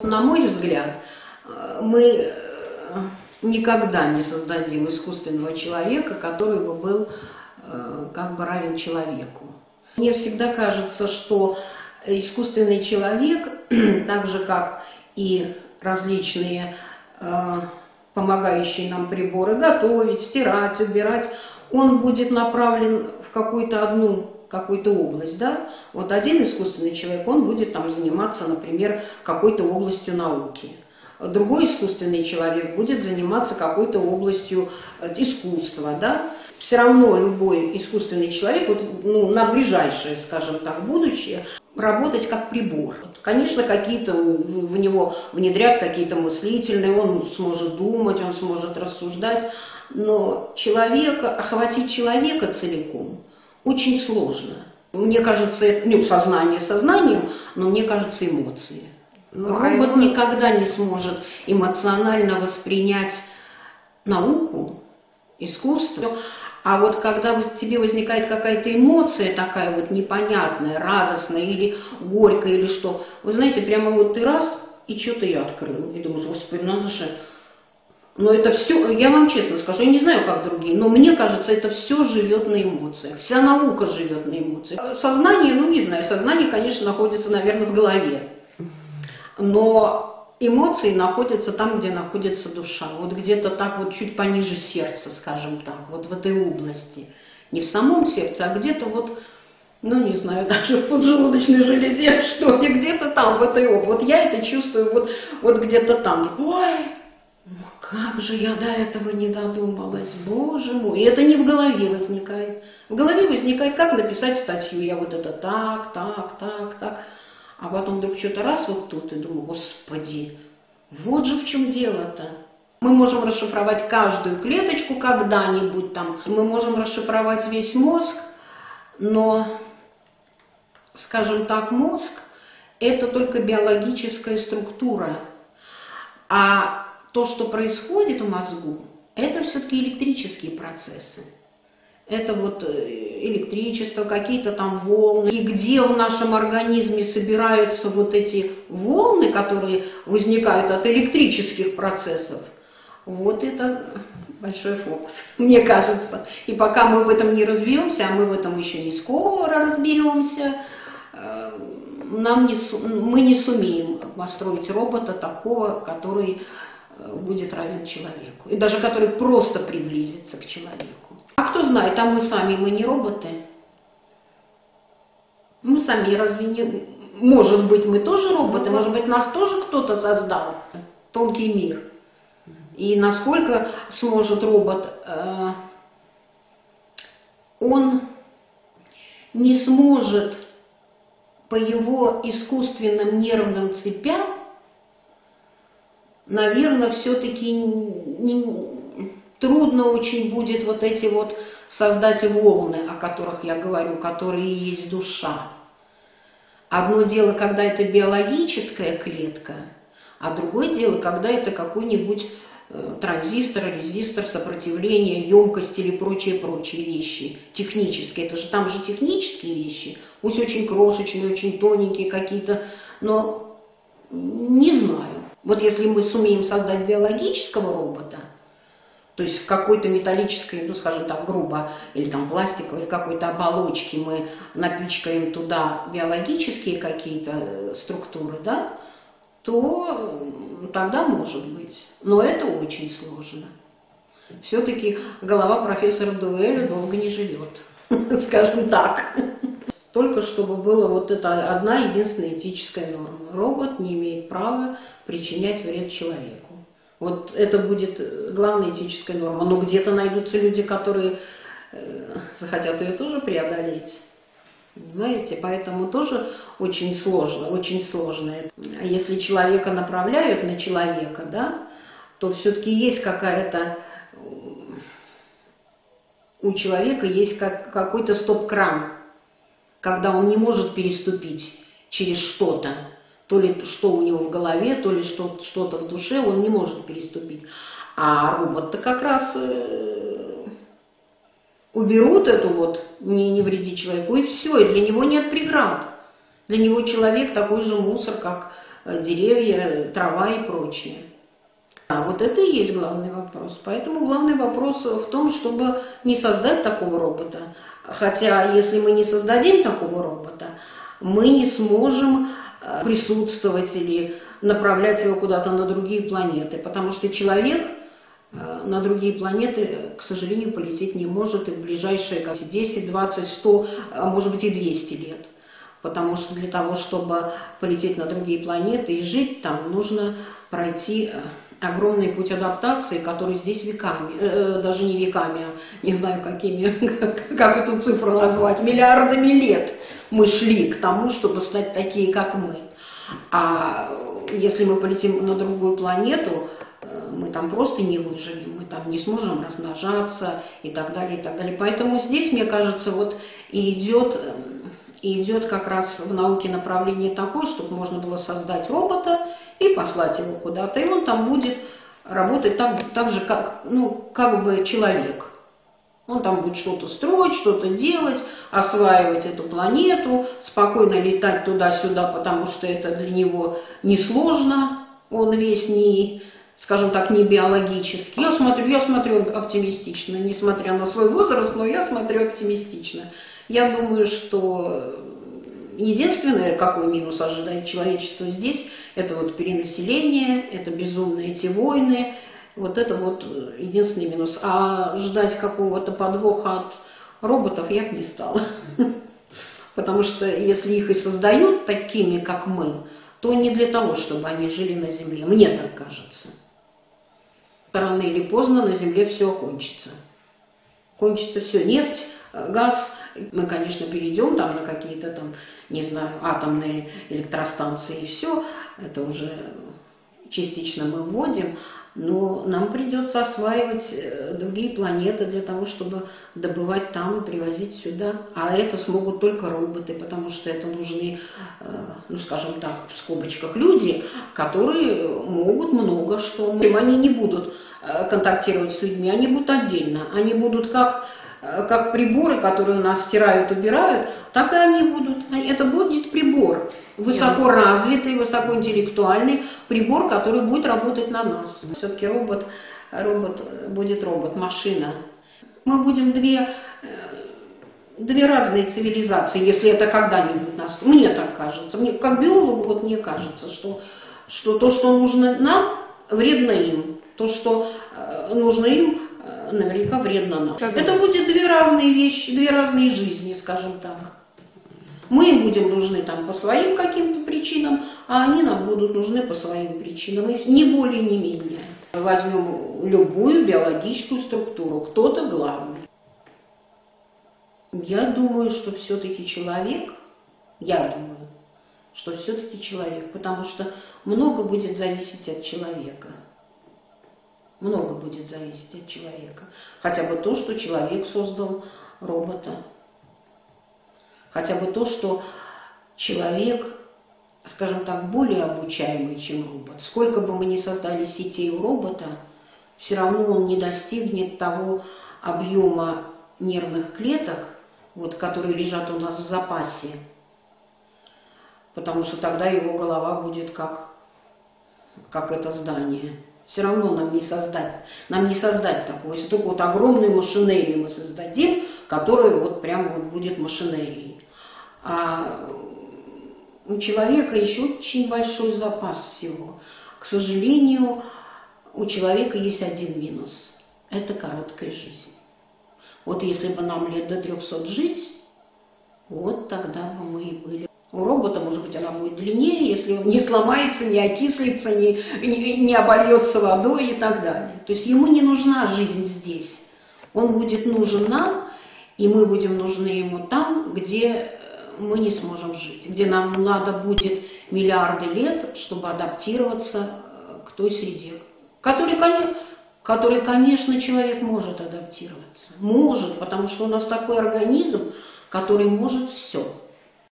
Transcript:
На мой взгляд, мы никогда не создадим искусственного человека, который бы был как бы равен человеку. Мне всегда кажется, что искусственный человек, так же как и различные помогающие нам приборы готовить, стирать, убирать, он будет направлен в какую-то область, да? Вот один искусственный человек, он будет там заниматься, например, какой-то областью науки. Другой искусственный человек будет заниматься какой-то областью искусства, да? Все равно любой искусственный человек, вот, на ближайшее, скажем так, будущее, работать как прибор. Конечно, какие-то в него внедрят какие-то мыслительные, он сможет думать, он сможет рассуждать, но охватить человека целиком очень сложно. Мне кажется, сознание сознанием, но мне кажется, эмоции. Робот никогда не сможет эмоционально воспринять науку, искусство. А вот когда тебе возникает какая-то эмоция такая вот непонятная, радостная или горькая, или что, вы знаете, прямо вот ты раз, и что-то я открыл. И думаешь, господи, надо же. Но это все, я вам честно скажу, я не знаю, как другие, но мне кажется, это все живет на эмоциях. Вся наука живет на эмоциях. Сознание, не знаю, сознание, конечно, находится, наверное, в голове. Но эмоции находятся там, где находится душа. Вот где-то так вот чуть пониже сердца, скажем так, вот в этой области. Не в самом сердце, а где-то вот, не знаю, даже в поджелудочной железе, что ли, где-то там, в этой области. Вот я это чувствую вот где-то там. Ой, как же я до этого не додумалась, боже мой. И это не в голове возникает. В голове возникает, как написать статью. Я вот это так. А потом вдруг что-то раз вот тут, и думаю, господи, вот же в чем дело-то. Мы можем расшифровать каждую клеточку когда-нибудь там, мы можем расшифровать весь мозг, но, скажем так, мозг – это только биологическая структура, а то, что происходит в мозгу, это все-таки электрические процессы. Это вот электричество, какие-то там волны. И где в нашем организме собираются вот эти волны, которые возникают от электрических процессов, вот это большой фокус, мне кажется. И пока мы в этом не разберемся, а мы в этом еще не скоро разберемся, мы не сумеем построить робота такого, который будет равен человеку. И даже который просто приблизится к человеку. А кто знает, а мы не роботы? Мы сами разве не... Может быть, мы тоже роботы, может быть, нас тоже кто-то создал. Тонкий мир. И насколько сможет робот... Он не сможет по его искусственным нервным цепям, наверное, все-таки трудно очень будет вот эти вот создать волны, о которых я говорю, которые и есть душа. Одно дело, когда это биологическая клетка, а другое дело, когда это какой-нибудь транзистор, резистор, сопротивление, емкость или прочие вещи технические. Это же там же технические вещи, пусть очень крошечные, очень тоненькие какие-то, но не знаю. Вот если мы сумеем создать биологического робота, то есть в какой-то металлической, скажем так, грубо, или там пластиковой, или какой-то оболочке мы напичкаем туда биологические какие-то структуры, да, то тогда может быть. Но это очень сложно. Все-таки голова профессора Дуэля долго не живет, скажем так. Только чтобы была вот эта одна единственная этическая норма. Робот не имеет права причинять вред человеку. Вот это будет главная этическая норма. Но где-то найдутся люди, которые захотят ее тоже преодолеть. Понимаете? Поэтому тоже очень сложно, очень сложно. Если человека направляют на человека, да, то все-таки есть какая-то... У человека есть какой-то стоп-кран, когда он не может переступить через что-то. То ли что у него в голове, то ли что-то в душе, он не может переступить. А робот-то как раз уберут эту вот не вреди человеку, и все, и для него нет преград. Для него человек такой же мусор, как деревья, трава и прочее. А вот это и есть главный вопрос. Поэтому главный вопрос в том, чтобы не создать такого робота. Хотя, если мы не создадим такого робота, мы не сможем присутствовать или направлять его куда-то на другие планеты. Потому что человек на другие планеты, к сожалению, полететь не может и в ближайшие 10, 20, 100, а может быть и 200 лет. Потому что для того, чтобы полететь на другие планеты и жить там, нужно пройти огромный путь адаптации, который здесь веками, даже не веками, а не знаю какими, как эту цифру назвать, миллиардами лет мы шли к тому, чтобы стать такие, как мы. А если мы полетим на другую планету, мы там просто не выживем, мы там не сможем размножаться и так далее, и так далее. Поэтому здесь, мне кажется, вот и идет как раз в науке направление такое, чтобы можно было создать робота и послать его куда-то, и он там будет работать так же, как, как бы человек. Он там будет что-то строить, что-то делать, осваивать эту планету, спокойно летать туда-сюда, потому что это для него несложно, он весь не, скажем так, не биологический. Я смотрю оптимистично, несмотря на свой возраст, но я смотрю оптимистично. Я думаю, что единственное, какой минус ожидает человечество здесь, это вот перенаселение, это безумные эти войны. Вот это вот единственный минус. А ждать какого-то подвоха от роботов я бы не стала. Потому что если их и создают такими, как мы, то не для того, чтобы они жили на Земле. Мне так кажется. Рано или поздно на Земле все кончится. Кончится все. Нефть, газ. Мы, конечно, перейдем там на какие-то там, не знаю, атомные электростанции и все. Это уже частично мы вводим. Но нам придется осваивать другие планеты для того, чтобы добывать там и привозить сюда. А это смогут только роботы, потому что это нужны, скажем так, в скобочках люди, которые могут много что. Они не будут контактировать с людьми, они будут отдельно. Они будут как приборы, которые у нас стирают, убирают, так и они будут. Это будет прибор. Высокоразвитый, высокоинтеллектуальный прибор, который будет работать на нас. Все-таки робот будет робот, машина. Мы будем две разные цивилизации, если это когда-нибудь наступит. Мне так кажется. Мне, как биологу, вот мне кажется, что то, что нужно нам, вредно им. То, что нужно им, наверняка вредно нам. Это будет две разные вещи, две разные жизни, скажем так. Мы им будем нужны там по своим каким-то причинам, а они нам будут нужны по своим причинам, и не более, не менее. Возьмем любую биологическую структуру, кто-то главный. Я думаю, что все-таки человек, потому что много будет зависеть от человека. Много будет зависеть от человека. Хотя бы то, что человек создал робота. Хотя бы то, что человек, скажем так, более обучаемый, чем робот. Сколько бы мы ни создали сетей у робота, все равно он не достигнет того объема нервных клеток, вот, которые лежат у нас в запасе. Потому что тогда его голова будет как это здание. Все равно нам не создать такого. Если только вот огромную машинерию мы создадим, которая вот прямо вот будет машинерией. А у человека еще очень большой запас всего. К сожалению, у человека есть один минус. Это короткая жизнь. Вот если бы нам лет до 300 жить, вот тогда бы мы и были. У робота, может быть, она будет длиннее, если он не сломается, не окислится, не обольется водой и так далее. То есть ему не нужна жизнь здесь. Он будет нужен нам, и мы будем нужны ему там, где мы не сможем жить, где нам надо будет миллиарды лет, чтобы адаптироваться к той среде, которой, конечно, человек может адаптироваться. Может, потому что у нас такой организм, который может все.